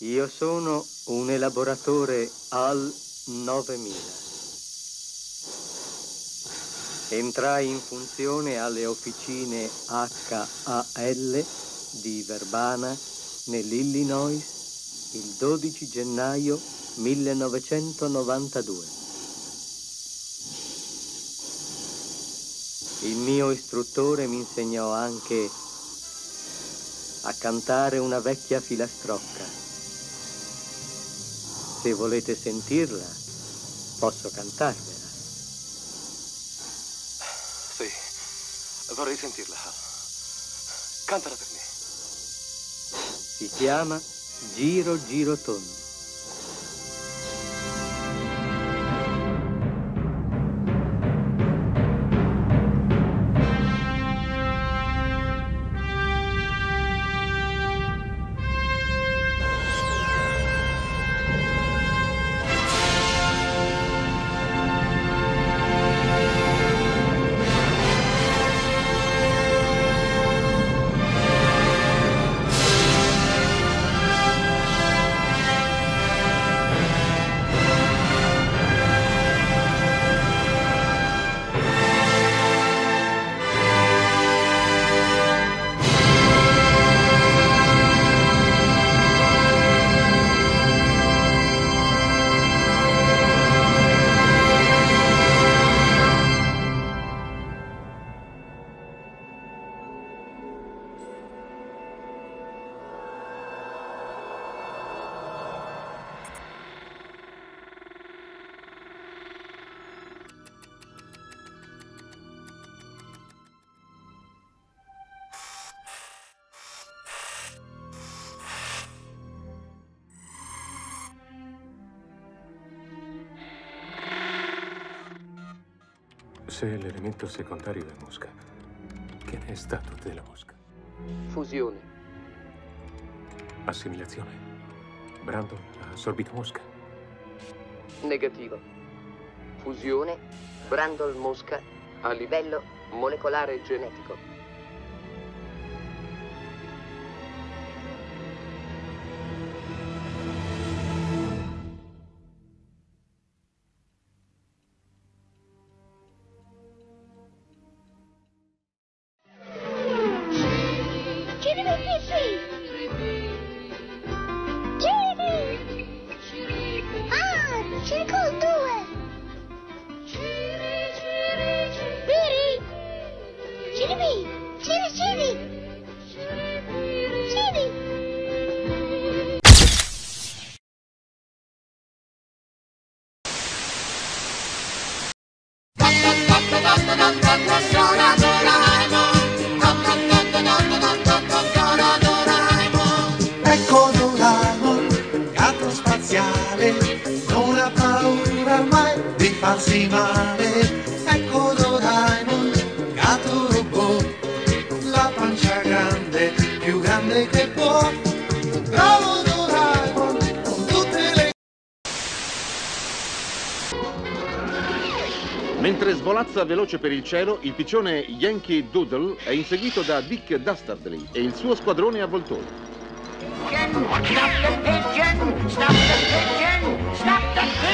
Io sono un elaboratore HAL 9000. Entrai in funzione alle officine HAL di Verbana, nell'Illinois, il 12 gennaio 1992. Il mio istruttore mi insegnò anche a cantare una vecchia filastrocca. Se volete sentirla, posso cantarvela. Sì, vorrei sentirla. Cantala per me. Si chiama Giro Giro Tondo. Se l'elemento secondario è mosca, che ne è stato della mosca? Fusione. Assimilazione. Brandon ha assorbito mosca. Negativo. Fusione. Brandon mosca a livello molecolare genetico. Ecco Doraemon, gatto spaziale, non ha paura mai di farsi male. Ecco Doraemon, gatto robot, la pancia grande, più grande che può. Bravo Doraemon, con tutte le... Mentre svolazza veloce per il cielo, il piccione Yankee Doodle è inseguito da Dick Dastardly e il suo squadrone avvoltoi. Stop the pigeon! Stop the pigeon! Stop the pigeon!